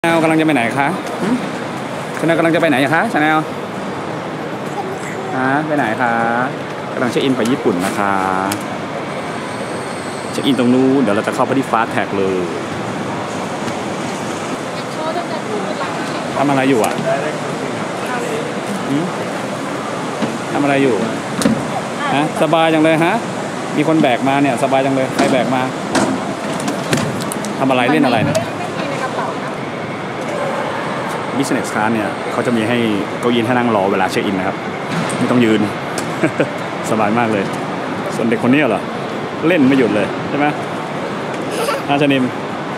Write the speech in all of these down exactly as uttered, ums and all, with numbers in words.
ชาแนลกำลังจะไปไหนคะชาแนลกำลังจะไปไหนคะชาแนลฮะไปไหนคะกำลังเช็คอินไปญี่ปุ่นนะคะเช็คอินตรงนู้นเดี๋ยวเราจะเข้าไปที่ฟาสต์แท็กเลยทำอะไรอยู่อ่ะทำอะไรอยู่ฮะสบายจังเลยฮะมีคนแบกมาเนี่ยสบายจังเลยใครแบกมาทำอะไรเล่นอะไรเนี่ยBusiness Class เนี่ยเขาจะมีให้เก้าอี้ให้นั่งรอเวลาเช็คอินนะครับไม่ต้องยืน สบายมากเลยส่วนเด็กคนนี้เหรอเล่นไม่หยุดเลยใช่ไหมอาชนิม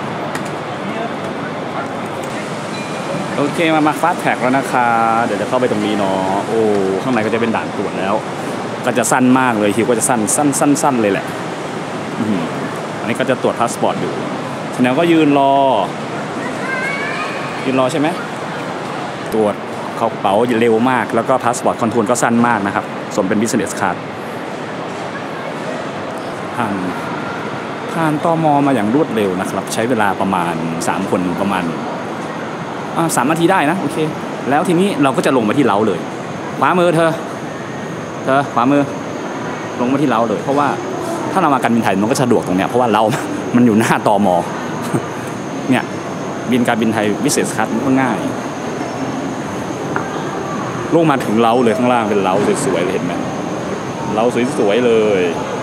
โอเคมามาฟาสต์แท็กแล้วนะคะเดี๋ยวจะเข้าไปตรงนี้เนาะโอ้ข้างในก็จะเป็นด่านตรวจแล้วก็จะสั้นมากเลยคิวก็จะสั้นสั้นสั้นสั้นเลยแหละอันนี้ก็จะตรวจพาสปอร์ตอยู่ชแนลก็ยืนรอยืนรอใช่ไหมตรวจเข้ากระเป๋าเร็วมากแล้วก็พาสปอร์ตคอนโทรลก็สั้นมากนะครับสมเป็น Business Class ผ่านผ่านตม.มาอย่างรวดเร็วนะครับใช้เวลาประมาณสามคนประมาณสามนาทีได้นะโอเคแล้วทีนี้เราก็จะลงมาที่เล้าเลยขวามือเธอเธอขวามือลงมาที่เล้าเลยเพราะว่าถ้าเรามาการบินไทยมันก็สะดวกตรงเนี้ยเพราะว่าเล้ามันอยู่หน้าตม.เนี่ยบินการบินไทย Business Class มันก็ง่ายลงมาถึงเล้าเลยข้างล่างเป็นเล้าสวยๆเลยเห็นไหมเล้าสวยๆเลย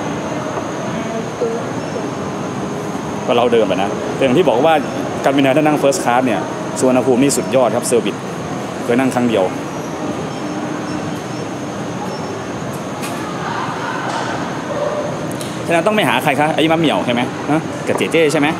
ก็เราเดิมไปนะแต่อย่างที่บอกว่าการบินไทยถ้านั่ง First Class เนี่ยสุวรรณภูมินี่สุดยอดครับเซอร์วิสเคยนั่งครั้งเดียวฉะนั้นต้องไม่หาใครคะไอ้มะเหมี่ยวใช่ไหมนะกับเจเจ้ใช่ไหม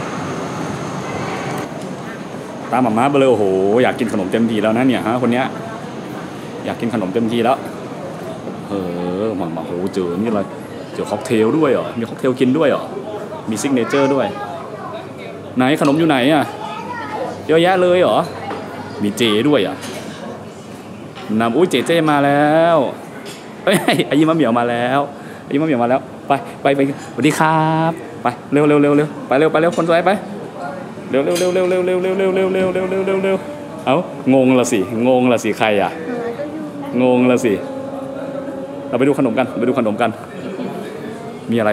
ตามหม่าม้าไปเลยโอ้โหอยากกินขนมเต็มทีแล้วนะเนี่ยฮะคนเนี้ยอยากกินขนมเต็มทีแล้วเออหม่าม้าโหเจอนี่อะไรเจอค็อกเทลด้วยเหรอมีค็อกเทลกินด้วยเหรอมีซิกเนเจอร์ด้วยไหนขนมอยู่ไหนอ่ะเยอะแยะเลยเหรอมีเจด้วยอ่ะนำอุ้ยเจเจมาแล้วเอ้ยไอ้ยิ้มมะเหมี่ยวมาแล้วไอ้ยิ้มมะเหมี่ยวมาแล้วไปไปไปสวัสดีครับไปเร็วเร็วเร็วเร็วไปเร็วไปเร็วคนสวยไปเร็วเร็วเร็วเร็วเร็วเร็วเร็วเร็วเร็วเร็วเร็วเร็วเร็วเร็วเอ้างงละสิงงละสิใครอ่ะงงละสิเราไปดูขนมกันไปดูขนมกันมีอะไร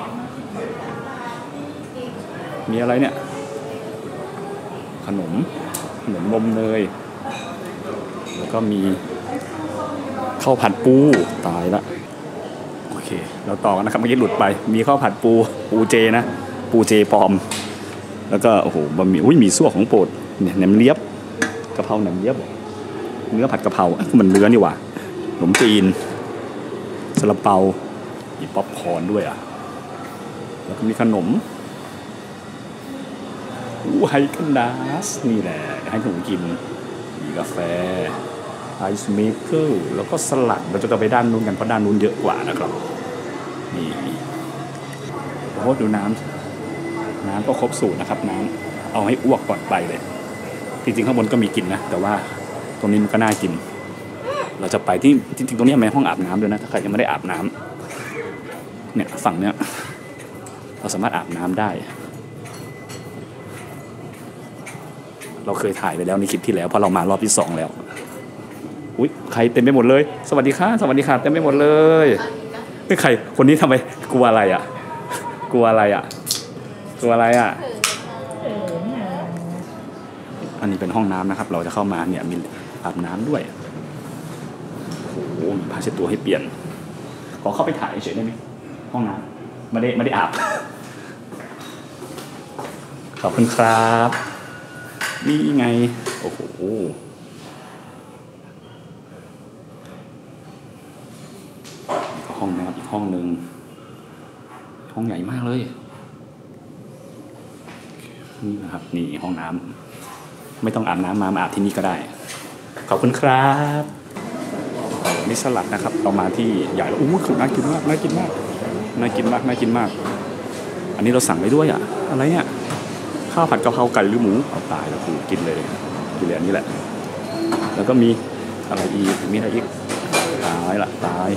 มีอะไรเนี่ยขนมขนมนมเนยแล้วก็มีข้าวผัดปูตายละโอเคเราต่อกันนะครับเมื่อกี้หลุดไปมีข้าวผัดปูปูเจนะปูเจปลอมแล้วก็โอ้โหบะหมี่อุ้ยมีซั่วของโปรดเนี่ยแหนมเลียบกะเพราแหนมเลียบเนื้อผัดกะเพรามันเนื้อนี่หว่าขนมจีนซาลาเปามีป๊อปคอร์นด้วยอ่ะแล้วก็มีขนมไฮกันดาสนี่แหละให้ผมกินมีกาแฟไอซ์เมเกอร์แล้วก็สลัดเราจะไปด้านนู้นกันเพราะด้านนู้นเยอะกว่านะครับนี่โอ้โหดูน้ำน้ำก็ครบสูตรนะครับน้ำเอาให้อ้วกก่อนไปเลยจริงๆข้างบนก็มีกินนะแต่ว่าตรงนี้มันก็น่ากินเราจะไปที่จริงๆตรงนี้มีห้องอาบน้ำด้วยนะถ้าใครยังไม่ได้อาบน้ำเนี่ยฝั่งเนี้ยเราสามารถอาบน้ำได้เราเคยถ่ายไปแล้วในคลิปที่แล้วเพราะเรามารอบที่สองแล้วอุ๊ยใครเต็มไปหมดเลยสวัสดีค่ะสวัสดีค่ะเต็มไปหมดเลยไม่ใครคนนี้ทำไมกลัวอะไรอ่ะกลัวอะไรอ่ะกลัวอะไรอ่ะอันนี้เป็นห้องน้ำนะครับเราจะเข้ามาเนี่ยมีอาบน้ำด้วยโอ้โหมีผ้าเช็ดตัวให้เปลี่ยนขอเข้าไปถ่ายเฉยได้ไหมห้องน้ำไม่ได้ไม่ได้อาบขอบคุณครับนี่ไงโอ้โหห้องน้ำอีกห้องหนึ่งห้องใหญ่มากเลยนี่นะครับนี่ห้องน้ำไม่ต้องอาบน้ำมามาอาบที่นี่ก็ได้ขอบคุณครับนี่สลัดนะครับเรามาที่ใหญ่แล้วอู้น่ากินมากน่ากินมากน่ากินมากน่ากินมากอันนี้เราสั่งไปด้วยอ่ะอะไรเนี่ยข้าวผัดกะเพราไก่หรือหมูเอาตายแล้วกูกินเลยกินเลยอันนี้แหละแล้วก็มีอะไรอีกมีอะไรอีกตายละตาย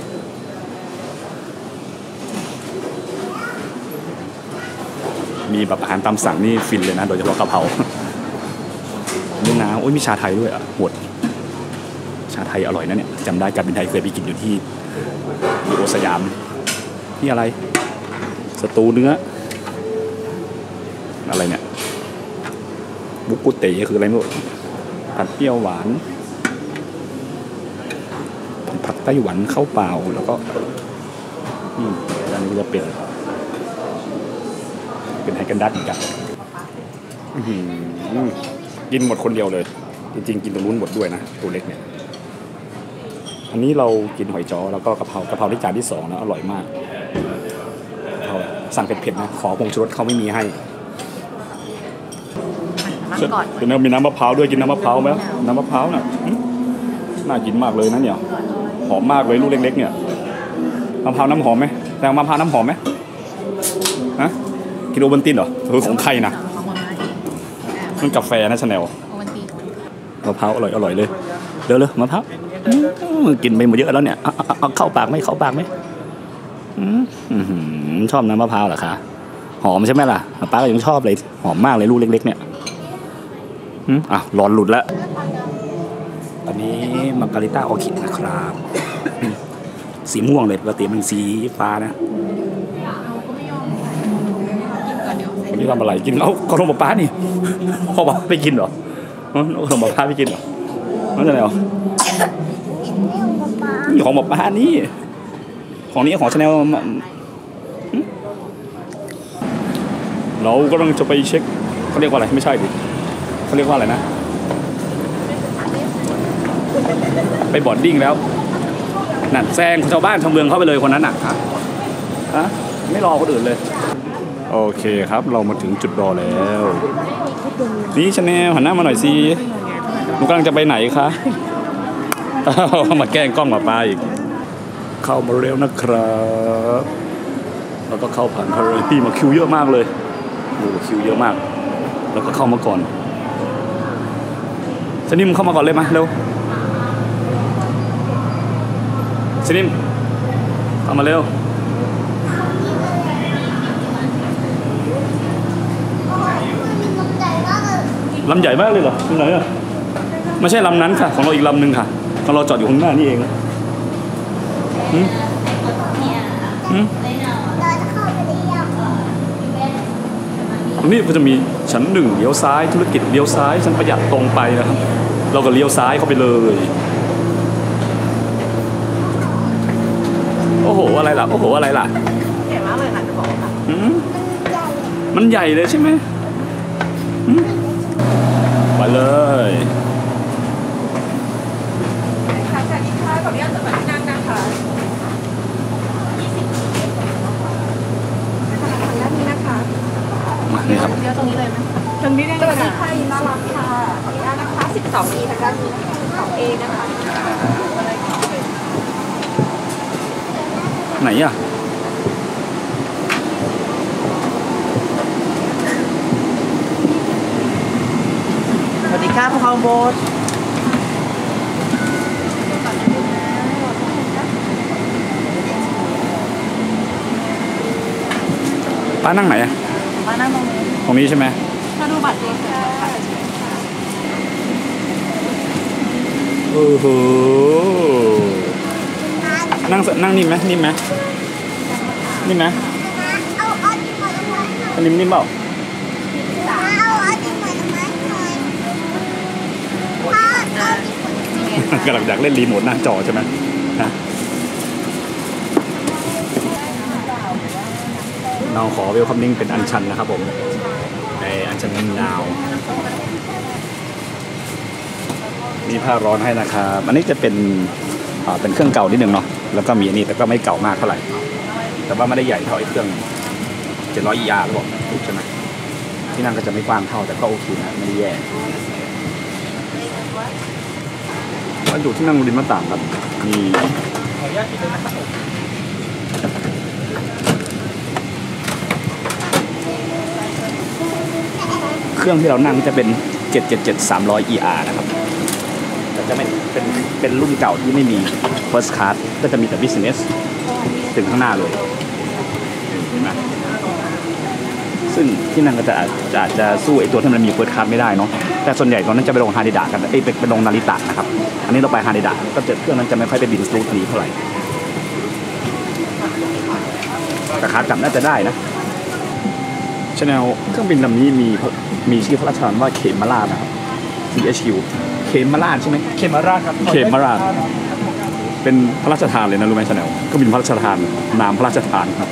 มีแบบอาหารตามสั่งนี่ฟินเลยนะโดยเฉพาะกะเพรา มีน้ำโอ้ยมีชาไทยด้วยอ่ะหมดชาไทยอร่อยนะเนี่ยจำได้การบินไทยเคยไปกินอยู่ที่มีโอสยามนี่อะไรสตูเนื้ออะไรเนี่ยบุกกุเต๋คืออะไรไม่รู้ผัดเปรี้ยวหวานผัดไต้หวันข้าวเปล่าแล้วก็อืมอันนี้จะเป็นเป็นไฮกันดัสเหมือนกันกินหมดคนเดียวเลยจริงๆกินตรงนู้นหมดด้วยนะตัวเล็กเนี่ยอันนี้เรากินหอยจ้อแล้วก็กะเพรากะเพราที่จานที่สองนะอร่อยมากสั่งเผ็ดๆนะขอผงชูรสเขาไม่มีให้เป็นน้ำมีน้ำมะพร้าวด้วยกินน้ำมะพร้าวไหมน้ำมะพร้าวน่ะน่ากินมากเลยนะเนี่ยหอมมากเลยลูกเล็กๆเนี่ยมะพร้าวน้ำหอมไหมแตงมะพร้าวน้ำหอมไหมฮะกินโอวัลตินเหรอเออของใครนะมันกาแฟนะชาแนลมะพร้าวอร่อยอร่อยเลยเดี๋ยวเลยมะพร้าวกินไปหมดเยอะแล้วเนี่ยเอาเข้าปากไหมเข้าปากไหมชอบน้ำมะพร้าวเหรอคะหอมใช่ไหมล่ะป้าก็ยังชอบเลยหอมมากเลยลูกเล็กๆเนี่ยอ่ะร้อนหลุดแล้วอันนี้มาการิต้าออคิดนะครับสีม่วงเลยปกติมันสีฟ้านะวันนี้ทำอะไรกินแล้วขนมป้านี่พ่อบอกไม่กินเหรอขนมป้าไม่กินเหรอนั่นอะไรอ่ะนี่ของป้านี่ของนี้ของชาแนลเรากำลังจะไปเช็คเขาเรียกว่าอะไรไม่ใช่ดิเขาเรียกว่าอะไรนะไปบอร์ดดิ้งแล้วนั่นแซงชาวบ้านชาวเมืองเข้าไปเลยคนนั้นน่ะฮะไม่รอคนอื่นเลยโอเคครับเรามาถึงจุดรอแล้วนี่ชาแนลหันหน้ามาหน่อยสิหนูกำลังจะไปไหนคะมาแกล้งกล้องมาป้าอีกเข้ามาเร็วนะครับแล้วก็เข้าผ่านพาราตี้มาคิวเยอะมากเลยโอ้คิวเยอะมากแล้วก็เข้ามาก่อนสนิมเข้ามาก่อนเลยมาเร็วสนิมเข้ามาเร็วลำใหญ่มากเลยเหรอตรงไหนอ่ะไม่ใช่ลำนั้นค่ะของเราอีกลำหนึ่งค่ะของเราจอดอยู่ข้างหน้านี่เองหืมหืมตรงนี้ก็จะมีชั้นหนึ่งเลี้ยวซ้ายธุรกิจเลี้ยวซ้ายชั้นประหยัดตรงไปนะครับเราก็เลี้ยวซ้ายเข้าไปเลยโอ้โหอะไรล่ะโอ้โหอะไรล่ะใหญ่มากเลยค่ะจะบอกค่ะมันใหญ่เลยใช่ไหมไปเลยค่ะสวัสดีค่ะขออนุญาตสมัครที่นั่งนะคะมานี่ครับเดี๋ยวตรงนี้เลยไหมตรงนี้ได้เลยค่ะยินดีต้อนรับค่ะขออนุญาตนะคะสิบสอง อี ทางด้านนี้สิบสอง เอ นะคะไหนอ่ะสวัสดีค่ะพวกเขาโบสป้านั่งไหนอ่ะป้านั่งตรงนี้ตรงนี้ใช่ไหมมาดูบัตรเลยค่ะโอ้โหนั่งนั่งนิ่มไหมนิ่มไหมนิ่มไหมนิ่มนิ่มเปล่ากำลังอยากเล่นรีโมทหน้าจอใช่ไหมนะเราขอเวลคัมนิ่งเป็นอันชันนะครับผมในอันชันนินาวมีผ้าร้อนให้นะครับอันนี้จะเป็นเป็นเครื่องเก่านิดนึงเนาะแล้วก็มีอันนี้แต่ก็ไม่เก่ามากเท่าไหร่แต่ว่าไม่ได้ใหญ่เท่าไอ้เครื่องเจ็ดร้อย อี อาร์ หรือเปล่าใช่ไหมที่นั่งก็จะไม่กว้างเท่าแต่ก็โอเคนะไม่ได้แย่มันอยู่ที่นั่งริมหน้าต่างครับมีขออนุญาตกินเลยนะครับเครื่องที่เรานั่งจะเป็นเจ็ดเจ็ดเจ็ด สามร้อย อี อาร์ นะครับแต่จะไม่เป็นเป็นรุ่นเก่าที่ไม่มี First Class ก็จะมีแต่ Business ถึงข้างหน้าเลยเห็นไหมสซึ่งที่นั่นก็จะจะจะสู้ไอตัวที่มันมีเฟิร์สคลาสไม่ได้เนาะแต่ส่วนใหญ่ตอนนั้นจะไปลงฮาริดะกันเอ้ยไปลงนาริตะนะครับอันนี้เราไปฮาริดะก็จะเครื่องนั้นจะไม่ค่อยไปบินสลูทนี้เท่าไหร่แต่ขากลับน่าจะได้นะชาแนลเครื่องบินลำนี้มีมีชื่อพระราชทานว่าเขมราชนะครับ ซี เอช คิว เขมราชใช่ไหมเขมราชครับเขมราชเป็นพระราชทานเลยนะรู้ไหมชาแนลก็บินพระราชทานนามพระราชทานครับ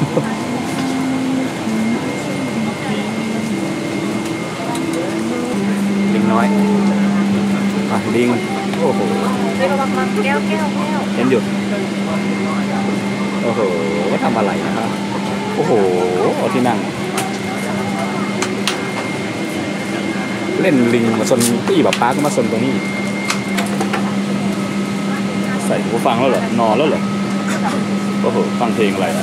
ลิงน้อยอ่ะลิงโอ้โหแก้วแก้วแก้วแก้วเห็นหยุดโอ้โหว่าทำอะไรนะครับโอ้โหเอาที่นั่งเล่นลิงมาซนพี่แบบป้าก็มาซนตรงนี้ใส่หูฟังแล้วเหรอนอนแล้วเหรอโอ้โหฟังเพลงอะไรอะ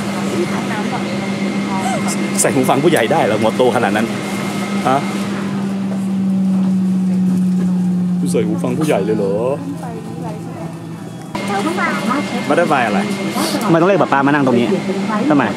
ใส่หูฟังผู้ใหญ่ได้เหรอหัวโตขนาดนั้นฮะใส่หูฟังผู้ใหญ่เลยเหรอไม่ได้ไปอะไรทำไมต้องเรียกป้าป้ามานั่งตรงนี้ทำไม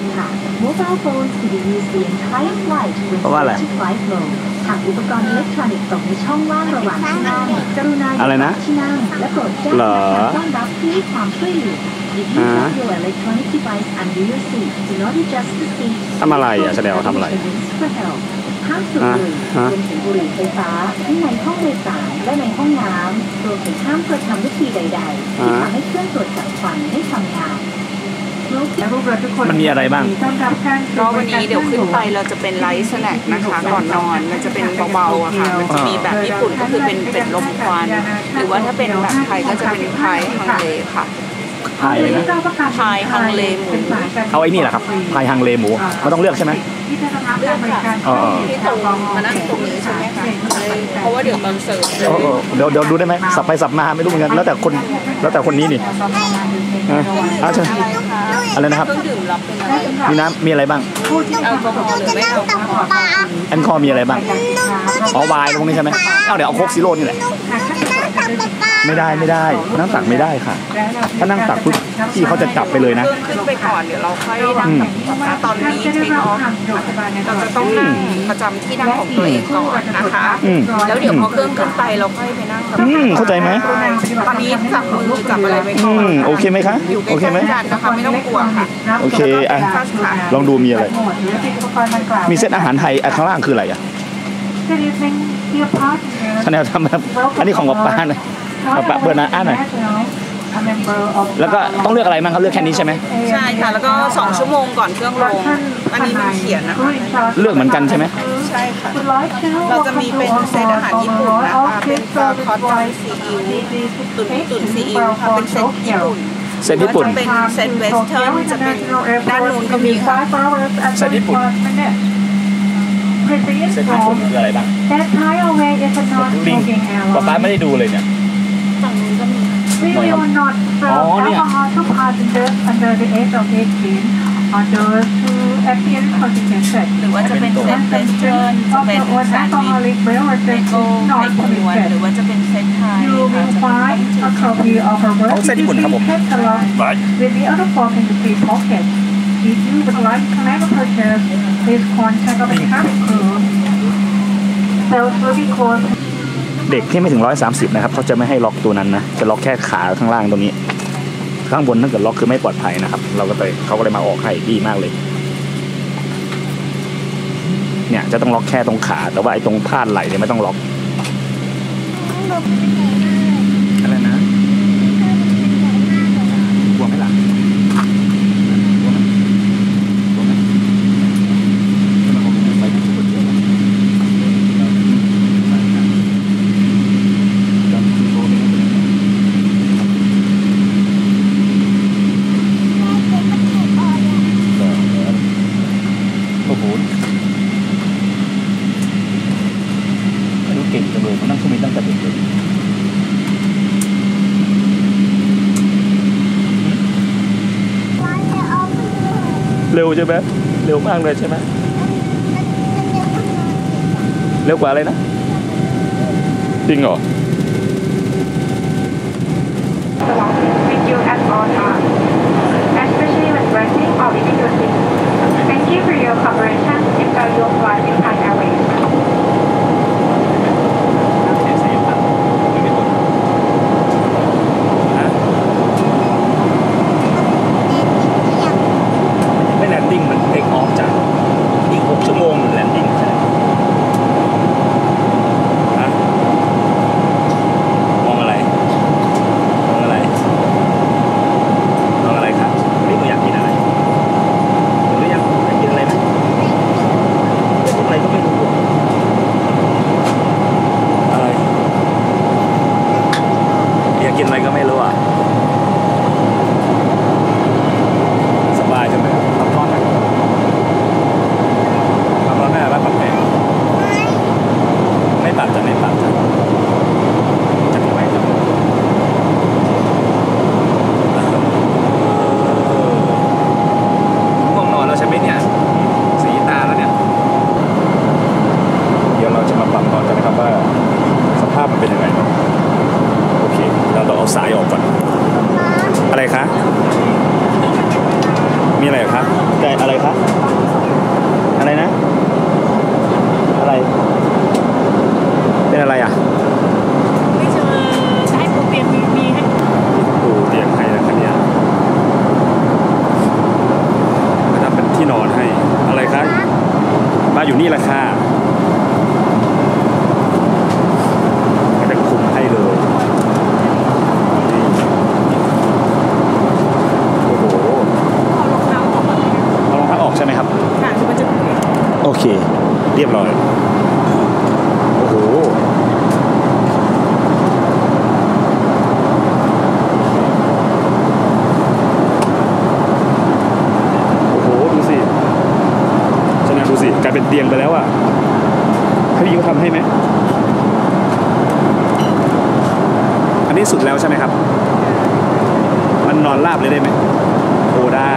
เพราะว่าอะไรหากอุปกรณ์อิเล็กทรอนิกส์ตกในช่องว่างระหว่างที่นั่งกรุณาอะไรนะที่นั่งและโปรดแจ้งการต้อนรับที่ให้ความช่วยเหลือ If you have your electronic device under your seat, do not adjust the seat. ทำอะไรอ่ะแสดงว่าทำอะไรห้ามสูบบุหรี่รวมถึงบุหรี่ไฟฟ้าทั้งในห้องโดยสารและในห้องน้ำรวมถึงห้ามกระทำวิธีใดๆที่ทำให้เครื่องตรวจจับควันไม่ทำงานมันมีอะไรบ้างก็วันนี้เดี๋ยวขึ้นไปเราจะเป็นไลท์สแน็คนะคะก่อนนอนมันจะเป็นเบาๆอะค่ะมันจะมีแบบญี่ปุ่นก็คือเป็นเป็ดลมควันหรือว่าถ้าเป็นแบบไทยก็จะเป็นพายฮังเลค่ะพายเลยนะพายฮังเลหมูเอาไอ้นี่แหละครับพายฮังเลหมูไม่ต้องเลือกใช่ไหมเลือกค่ะที่ตรงมานั่งตรงนี้ใช่ไหมคะเพราะว่าเดี๋ยวตอนเสิร์ฟเดี๋ยวเดี๋ยวดูได้ไหมสับไปสับมาไม่รู้เหมือนกันแล้วแต่คนแล้วแต่คนนี้นี่อ่ะใช่อะไรนะครับมีน้ำมีอะไรบ้างแอลกอฮอล์หรือไม่แอลกอฮอล์แอลกอฮอล์มีอะไรบ้างอ๋อวายตรงนี้ใช่ไหมเอาเดี๋ยวเอาโค้กซีโร่นี่แหละไม่ได้ไม่ได้นั่งตักไม่ได้ค่ะถ้านั่งตักปุ๊บพี่เขาจะจับไปเลยนะขึ้นไปก่อนเดี๋ยวเราค่อยนั่งตอนนี้เทคออฟเราจะต้องนั่งประจำที่นั่งของตัวเองก่อนนะคะแล้วเดี๋ยวพอเครื่องขึ้นไปเราค่อยไปนั่งเข้าใจไหมตอนนี้จับมือจับอะไรไปก่อนโอเคไหมคะโอเคไหมนะคะไม่ต้องกลัวค่ะโอเคอ่ะลองดูมีอะไรมีเซตอาหารไทยข้างล่างคืออะไรอ่ะท่านแนวทำแบบอันนี้ของป๊าป้านะป๊าป้าเปิดนะอ่านหน่อยแล้วก็ต้องเลือกอะไรบ้างครับเลือกแค่นี้ใช่ไหมใช่ค่ะแล้วก็สองชั่วโมงก่อนเครื่องลงอันนี้มันเขียนนะคะเลือกเหมือนกันใช่ไหมใช่ค่ะเราจะมีเป็นเซตอาหารญี่ปุ่นนะคะเป็นปลาคอตไวซีอิ๊วตุ๋นตุ๋นซีอิ๊วค่ะเป็นเซตญี่ปุ่นเซตญี่ปุ่นจะเป็นเซตเวสเทิร์นจะเป็นด้านนู้นก็มีค่ะเซตญี่ปุ่นเซตญี่ปุ่นคืออะไรบ้างลิงป๊าป้าไม่ได้ดูเลยเนี่ยฝั่งนู้นก็มี We will not serve alcohol to passengers under the age of eighteen or those who appear constituted. หรือว่าจะเป็นเซตเวสเทิร์นจะเป็นแซนด์วิชไมโก้ไมโครวนหรือว่าจะเป็นเซตไทย You will find a copy of our work catalog with the other form in the free pocket. If you would like to make a purchase, please contact our cabin crew. Sales will be closed. เด็กที่ไม่ถึงร้อยสามสิบนะครับเขาจะไม่ให้ล็อกตัวนั้นนะจะล็อกแค่ขาข้างล่างตรงนี้ข้างบนถ้าเกิดล็อกคือไม่ปลอดภัยนะครับเราก็เลยเขาก็เลยมาออกให้ดีมากเลยเนี่ยจะต้องล็อกแค่ตรงขาแต่ว่าไอ้ตรงพาดไหล่เนี่ยไม่ต้องล็อกอะไรนะกลัวไหมล่ะเก่งจังเลยเขานั่งเครื่องบินตั้งแต่เด็กเลยเร็วใช่ไหมเร็วมากเลยใช่ไหมเร็วกว่าอะไรนะจริงเหรอ With you at all times, especially when resting or leaving your seat. Thank you for your cooperation. Enjoy your flight in Thai Airways. ไม่แลนดิ้งมันเทคออฟจากอีกหกชั่วโมงแลนดิ้งใช่ฮะมองอะไรมองอะไรมองอะไรครับนี่หนูอยากกินอะไรหนูอยากอยากกินอะไรไหมอยากกินอะไรก็ไม่รู้อะไรอยากกินอะไรก็ไม่รู้อ่ะสบายใช่ไหมรับร้อนไหมรับร้อนไหมรับปัดแผลไม่ปัดจะไม่ปัดจะจะไม่จะง่วงนอนแล้วใช่ไหมเนี่ยสีตาแล้วเนี่ยเดี๋ยวเราจะมาปรับนอนกันนะครับว่าสภาพมันเป็นยังไงโอเคเราต้องเอาสายออกก่อนอะไรคะมีอะไรคะไก่อะไรคะอะไรนะอะไรเป็นอะไรอ่ะไม่เจอจะให้ปูเตียงมีมีให้ปูเตียงให้นะครับเนี่ยก็ทำเป็นที่นอนให้อะไรคะมาอยู่นี่แหละค่ะก็จะคุมให้เลยนี่โอ้โหเอารองเท้าออกมาเลยเอารองเท้าออกใช่ไหมครับค่ะคือมันจะโอเค เรียบร้อย โอ้โห โอ้โห ดูสิชนะดูสิกลายเป็นเตียงไปแล้วอ่ะให้พี่เขาทำให้ไหม อันนี้สุดแล้วใช่ไหมครับ มันนอนราบเลยได้ไหมโอ้ได้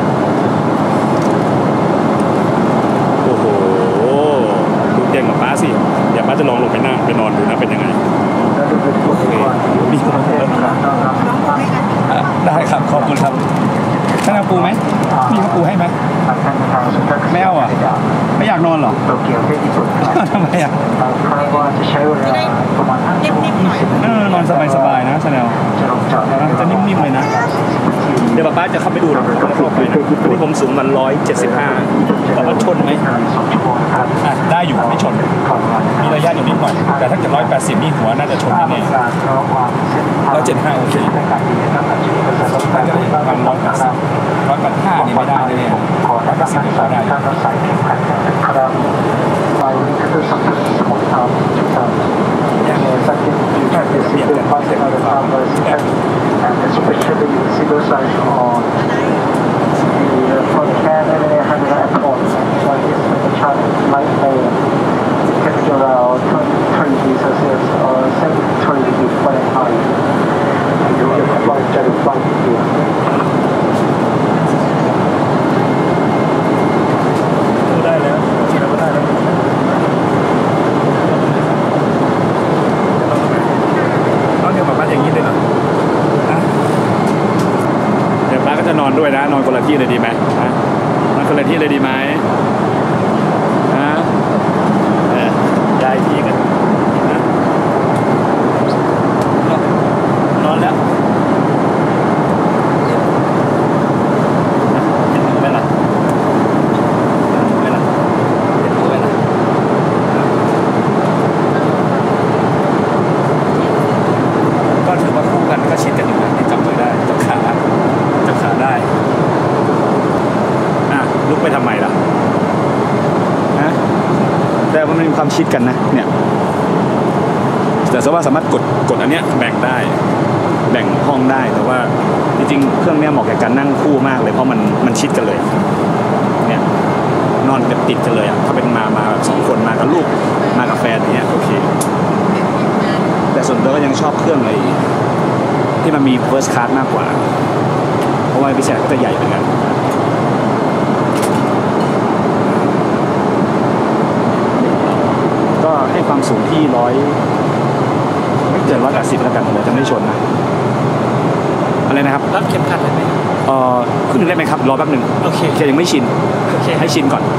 โอ้โห ดูเตียงกับป้าสิ เดี๋ยวป้าจะลองลงไปนั่งไปนอนดูนะเป็นยังไง โอเคมีคนเพิ่มครับได้ครับ ขอบคุณครับท่านเอาปูไหมพี่เขาปูให้ไหมไม่เอาอ่ะ ไม่อยากนอนเหรอโตเกียวที่ญี่ปุ่นครับทำไมอ่ะคาดว่าจะใช้เวลาประมาณห้าชั่วโมงเออนอนสบายๆนะชาแนลจะลงจอดได้จะนิ่มๆเลยนะ เดี๋ยวป้าจะเข้าไปดูนะเข้าไปนะวันนี้ผมสูงมันร้อยเจ็ดสิบห้าแต่ว่าชนไหมสองชั่วโมงครับอ่ะได้อยู่ไม่ชนก่อนนอนนะคมีรับระยะอยู่นิดหน่อย แต่ถ้าเกิดร้อยแปดสิบนี่หัวน่าจะชนค่าบแน่ริการระหว่างเส้นทางร้อยเจ็ดห้าโอเคในการบินนะครับอาจจะมีประสบน่าการณ์จะได้ประมาณร้อยแปดสิบร้อยแปดห้านี่ไม่ได้แน่ขอแนะนำให้ท่านท่านรักษาเข็มขัดนะครับไปนี่คือสัมผัสสมุนไพรจุดต่างๆสักนิดอยู่ที่เป็นสิ่งที่ควรจะได้รับเลย and especially pseudoscience on the front can and the hand airport so this is a chart light layer temperature around twenty-three degrees Celsius or seventy-three degrees Fahrenheit and you will apply to the flight here ได้แล้วที่เราก็ได้แล้วนอนเดียวกับป้าอย่างนี้เลยเหรอฮะเดี๋ยวป้าก็จะนอนด้วยนะนอนคนละที่เลยดีไหมฮะนอนคนละที่เลยดีไหมฮะเออย้ายที่กันนะนอนแล้วเห็นหนูไหมล่ะไม่ล่ะเห็นหนูไหมล่ะก็ถือว่าคู่กันก็ชิดกันอยู่นะที่จับมือได้จับขาจับขาได้อ่ะลุกไปทำไมล่ะฮะแต่ว่ามันมีความชิดกันนะเนี่ยแต่สามารถสามารถกดกดอันเนี้ยแบ่งได้แบ่งห้องได้แต่ว่าจริงๆเครื่องเนี้ยเหมาะกับการนั่งคู่มากเลยเพราะมันมันชิดกันเลยเนี่ยนอนแบบติดกันเลยอ่ะถ้าเป็นมามาสองคนมากับลูกมากับแฟนอย่างเงี้ยโอเคแต่ส่วนตัวก็ยังชอบเครื่องไอ้ที่มันมี first class มากกว่าเพราะว่าพิเศษก็จะใหญ่เหมือนกันก็ให้ความสูงที่ร้อยไม่เกินร้อยแปดสิบแล้วกันเดี๋ยวจะไม่ชนนะอะไรนะครับรัดเข็มขัดเลยไหมเอ่อขึ้นหนึ่งได้ไหมครับรอแป๊บหนึ่งโอเคแค่ยังไม่ชินโอเคให้ชินก่อน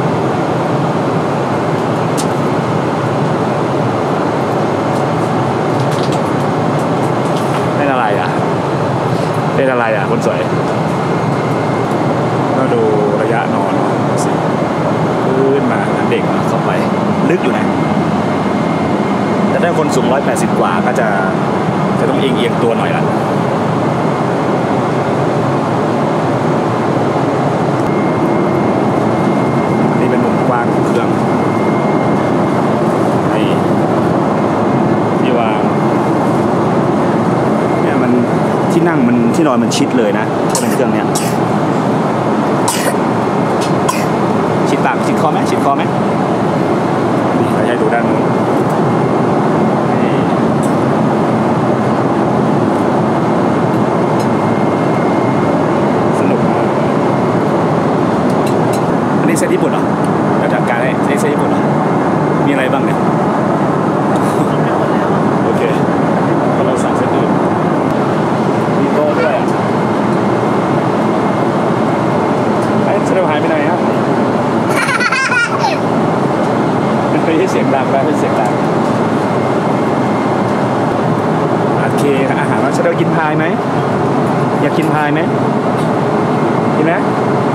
เป็นอะไรอ่ะเป็นอะไรอ่ะคนสวยก็ดูระยะนอนสิขึ้นมาเด็กเข้าไปลึกอยู่นะแต่ถ้าคนสูงร้อยแปดสิบกว่าก็จะจะต้องเอียงเอียงตัวหน่อยละนี่เป็นมุมกว้างของเครื่องนี่ที่วางเนี่ยมันที่นั่งมันที่นอนมันชิดเลยนะถ้าเป็นเครื่องเนี้ยชิดปากชิดคอไหมชิดคอไหมนี่เราให้ดูด้านนู้นเซตญี่ปุ่นเหรอเราจัดการให้เซตญี่ปุ่นเหรอมีอะไรบ้างเนี่ยโอเคเราสั่งเซตอื่นมีโต๊ะด้วยอ่ะไอ้เซตหายไปไหนครับไม่เคยให้เสียงดังแล้วให้เสียงดังโอเคอาหารว่าเซตกินพายไหมอยากกินพายไหมกินไหม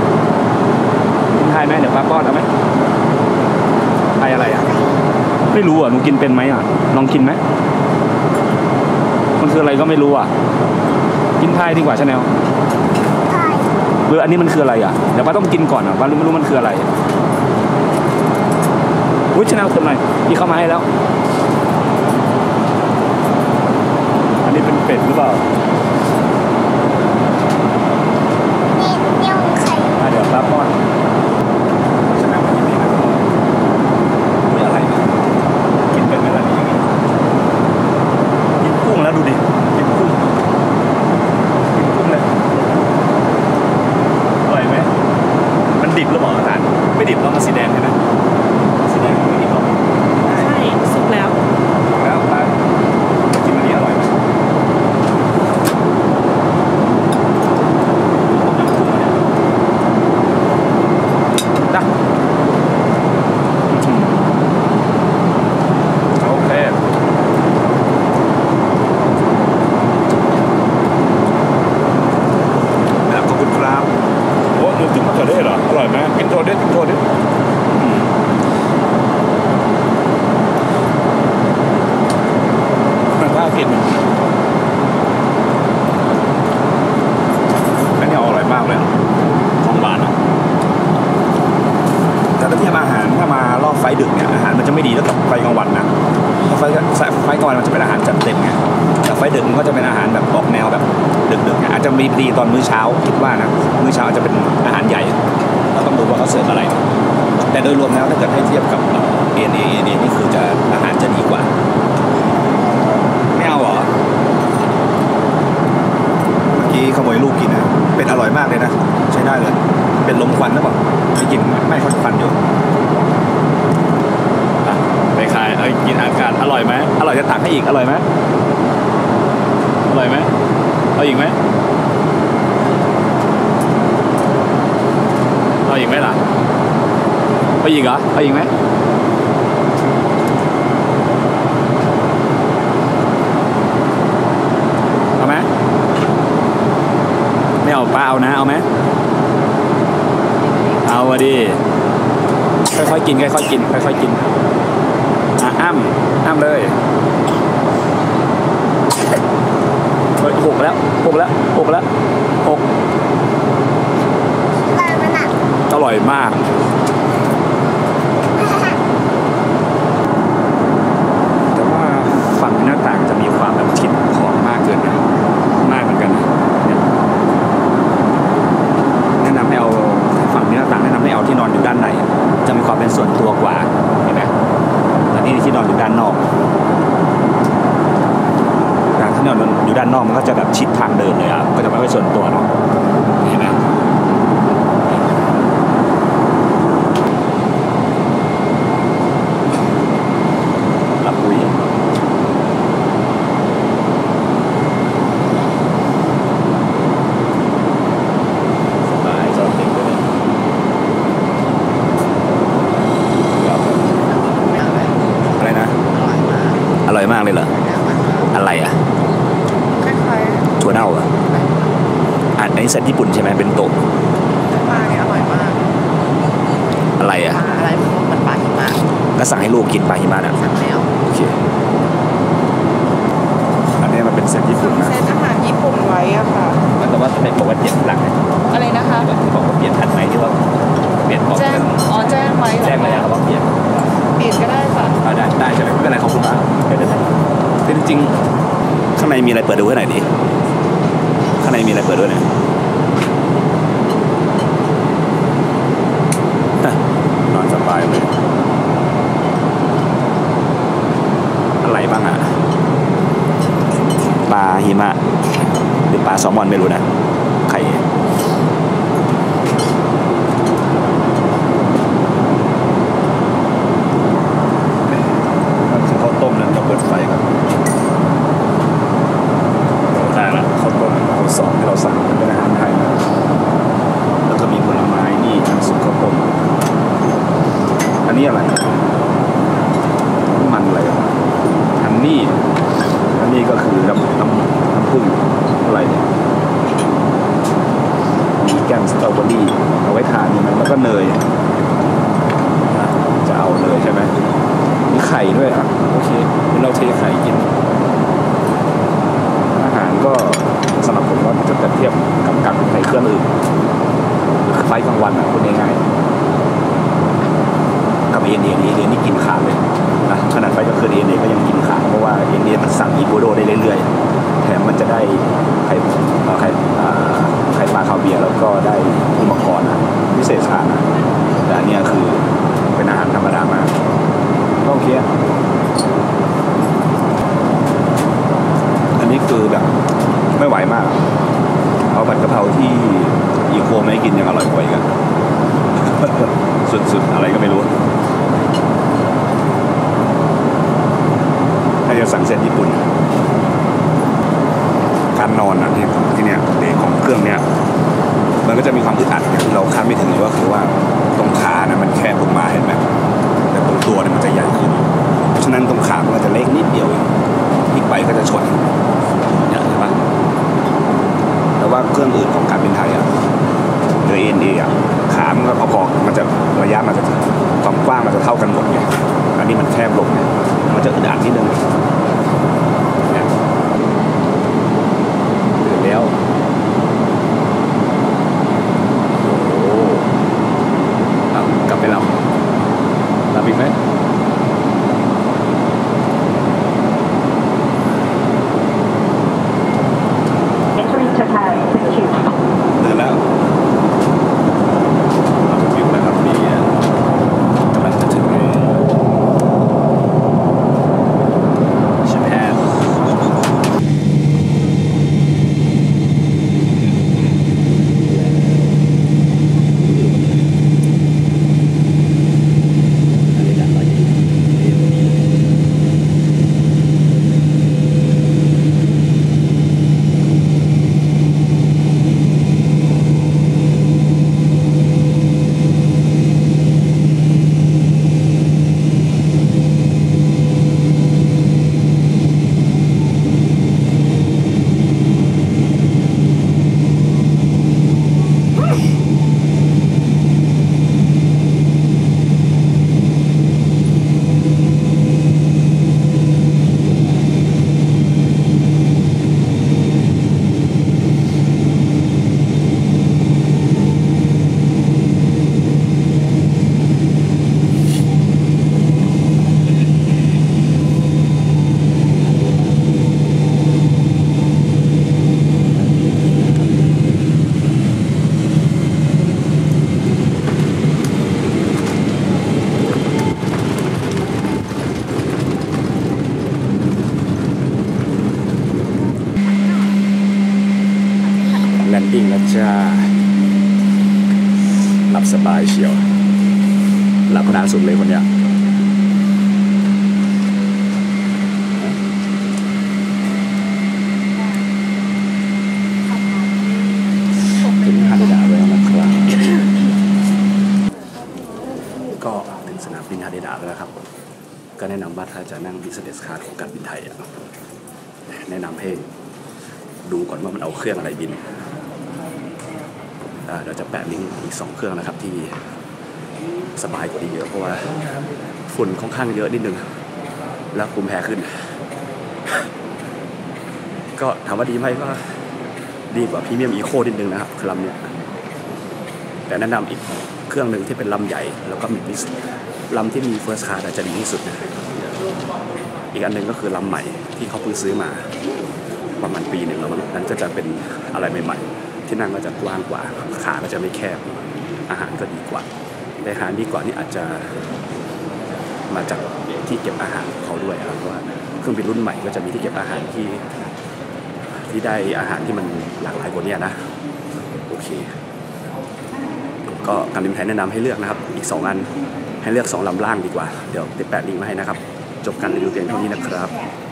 ทายไหมเดี๋ยวป้าป้อนเอาไหมทายอะไรอ่ะไม่รู้อ่ะหนูกินเป็นไหมอ่ะลองกินไหมมันคืออะไรก็ไม่รู้อ่ะกินทายดีกว่าชาแนลหรืออันนี้มันคืออะไรอ่ะเดี๋ยวป้าต้องกินก่อนอ่ะป้าไม่รู้มันคืออะไรอุ้ยชาแนลเติมหน่อยพี่เข้ามาให้แล้วอันนี้เป็นเป็ดหรือเปล่าเดี๋ยวป้าป้อนแล้วดูดิกินกุ้งกินกุ้งเลยอร่อยไหมมันดิบหรือเปล่าอาจารย์ไม่ดิบแล้วมันสีแดงใช่ไหมสีแดงไม่ดิบหรอกใช่สุกแล้วแล้วป้ากินอันนี้อร่อยไหมนะโอเคโอ้หนูจิ้มมะเขือเทศเหรออร่อยไหมกินโทษดิกินโทษดิมันน่ากินอันนี้อร่อยมากเลยของหวานอ่ะแต่ถ้าเทียบอาหารถ้ามารอบไฟดึกเนี่ยอาหารมันจะไม่ดีเท่ากับไฟกลางวันนะไฟไฟกลางวันมันจะเป็นอาหารจัดเต็มไงแต่ไฟดึกมันก็จะเป็นอาหารแบบออกแนวแบบดึกๆอาจจะมีดีตอนมื้อเช้าคิดว่านะมื้อเช้าจะเป็นอาหารใหญ่เราต้องดูว่าเขาเสิร์ฟอะไรแต่โดยรวมแล้วถ้าเกิดให้เทียบกับเอเนเอเนนี่คือจะอาหารจะดีกว่าไม่เอาเหรอเมื่อกี้ขโมยลูกกินนะเป็นอร่อยมากเลยนะใช้ได้เลยเป็นลมควันหรือเปล่าไม่กินไม่ค่อยควันอยู่ไปขายเอ้ยกินอากาศอร่อยไหมอร่อยจะตักให้อีกอร่อยไหมอร่อยไหมเอาอีกไหมเอาอีกไหมล่ะเอาอีกเหรอเอาอีกไหมเอาไหมไม่เอาป้าเอานะเอาไหมเอาวะดิค่อยๆกินค่อยๆกินค่อยๆกินอ่ะอ้ำอ้ำเลยหกแล้วหกแล้วหกแล้วหกอร่อยมากแต่ว่าฝั่งหน้าต่างจะมีความแบบชิดขอบมากเกินไปมากเหมือนกันเนี่ยแนะนำให้เอาฝั่งหน้าต่างแนะนำให้เอาที่นอนอยู่ด้านในจะมีความเป็นส่วนตัวกว่าเห็นไหมแต่นี่ที่นอนอยู่ด้านนอกที่นอนอยู่ด้านนอกมันก็จะแบบชิดทางเดินเลยอ่ะก็จะไม่ค่อยส่วนตัวเนาะเห็นไหมรับคุยสบายจอดติดด้วยนี้เซตญี่ปุ่นใช่ไหมเป็นโต๊ะปลาเนี่ยอร่อยมากอะไรอ่ะปลาอะไรมันเหมือนปลาหิมะก็สั่งให้ลูกกินปลาหิมะอ่ะสั่งแล้วโอเคอันนี้มันเป็นเซตญี่ปุ่นนะเซตอาหารญี่ปุ่นไว้อะค่ะแต่ว่าเป็นบอกว่าเปลี่ยนหลังอะไรนะคะที่บอกว่าเปลี่ยนทันไหมที่ว่าเปลี่ยนบอกแจ้งอ๋อแจ้งไว้เหรอแจ้งมาแล้วว่าเปลี่ยนเปลี่ยนก็ได้ค่ะอ่าได้ได้ใช่ไหมไม่เป็นไรขอบคุณมากเดี๋ยวเดี๋ยวแต่จริงๆข้างในมีอะไรเปิดดูให้หน่อยดิข้างในมีอะไรเปิดด้วยเนี่ยนอนสบายเลยอะไรบ้างอ่ะปลาหิมะหรือปลาแซลมอนไม่รู้นะไข่ข้าวต้มนั้นก็เปิดไฟครับได้ละข้าวต้มข้าวซองที่เราสั่งเป็นอาหารไทยนะแล้วก็มีผลไม้นี่น้ำซุปข้าวต้มอันนี้อะไรมันอะไรอันนี้อันนี้ก็คือน้ำน้ำน้ำผึ้งอะไรเนี่ยมีแกมสตรอเบอรี่เอาไว้ทานนี่มันแล้วก็เนยจะเอาเนยใช่ไหมมีไข่ด้วยอ่ะโอเคเราเทไข่กินอาหารก็สำหรับผมว่าจะเปรียบเทียบกับการเป็นไข่เครื่องอื่นไฟกลางวันอ่ะพูดง่ายๆกับเอ็นเอเอ็นนี่กินขาดเลยนะขนาดไฟกลางคืนเอ็นเอก็ยังกินขาดเพราะว่าเอ็นเอมันสั่งอีโบโดได้เรื่อยๆแถมมันจะได้ไข่ไข่ไข่ปลาคาเวียร์แล้วก็ได้อุมกรนะพิเศษชานะแต่อันนี้คือเป็นอาหารธรรมดามากก็โอเคอันนี้คือแบบไม่ไหวมากเอาผัดกะเพราที่อีโคไม่กินยังอร่อยกว่าอีกอะ สุดๆอะไรก็ไม่รู้ถ้าจะสั่งเซตญี่ปุ่นการนอนอ่ะที่ที่เนี้ยเด็กของเครื่องเนี้ยมันก็จะมีความอึดอัดที่เราคาดไม่ถึงเลยว่าคือว่าตรงขานะมันแคบลงมาเห็นไหมแต่ตรงตัวเนี่ยมันจะใหญ่ขึ้นเพราะฉะนั้นตรงขามันก็จะเล็กนิดเดียวเองพลิกไปก็จะชนเนี่ยใช่ปะแต่ว่าเครื่องอื่นของการบินไทยอ่ะโดยเอ็นเออ่ะขามันก็พอๆมันจะระยะมันจะความกว้างมันจะเท่ากันหมดไงอันนี้มันแคบลงเนี่ยมันจะอึดอัดนิดนึงเนี่ยตื่นแล้วโอ้เอากลับไปหลับหลับอีกไหมตื่นแล้วเราถึงแล้วครับนี่กำลังจะถึงชิปแฮนแลนดิ้งแล้วจ้าหลับสบายเชียวหลับนานสุดเลยคนเนี้ยถึงฮาเดดะแล้วนะครับก็ถึงสนามบินฮาเดดะแล้วนะครับก็แนะนำว่าถ้าจะนั่ง Business Class ของการบินไทยอ่ะแนะนำให้ดูก่อนว่ามันเอาเครื่องอะไรบินเราจะแปะลิงก์อีกสองเครื่องนะครับที่สบายกว่านี้เยอะเพราะว่าฝุ่นค่อนข้างเยอะนิดนึงแล้วภูมิแพ้ขึ้น ก็ถามว่าดีไหมก็ดีกว่าพรีเมียมอีโคนิดนึงนะครับลำเนี้ยแต่แนะนำอีกเครื่องหนึ่งที่เป็นลำใหญ่แล้วก็มีลำที่มีเฟิร์สคลาสจะดีที่สุดนะอีกอันหนึ่งก็คือลำใหม่ที่เขาเพิ่งซื้อมาประมาณปีหนึ่งแล้วนั้นก็จะเป็นอะไรใหม่ๆที่นั่งก็จะกว้างกว่าขาก็จะไม่แคบอาหารก็ดีกว่าแต่อาหารดีกว่านี่อาจจะมาจากที่เก็บอาหารของเขาด้วยครับเพราะว่าเครื่องบินรุ่นใหม่ก็จะมีที่เก็บอาหารที่ที่ได้อาหารที่มันหลากหลายกว่านี้นะโอเคก็การบินไทยแนะนำให้เลือกนะครับอีกสองอันให้เลือกสองลำล่างดีกว่าเดี๋ยวติดแปะลิงก์มาให้นะครับจบการรีวิวเพียงเท่านี้นะครับ